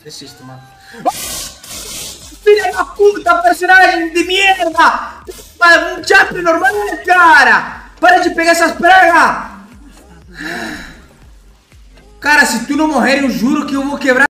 Desisto, mano. Filha da puta, personagem de merda! Um chap normal, cara! Para de pegar essas pragas! Cara, se tu não morrer, eu juro que eu vou quebrar.